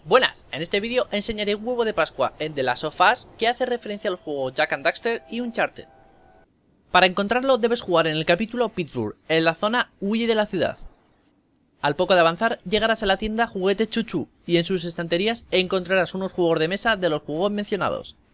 Buenas, en este vídeo enseñaré huevo de pascua en The Last of Us que hace referencia al juego Daxter y Uncharted. Para encontrarlo debes jugar en el capítulo Pittsburgh, en la zona Huye de la ciudad. Al poco de avanzar llegarás a la tienda Juguete Chuchu y en sus estanterías encontrarás unos juegos de mesa de los juegos mencionados.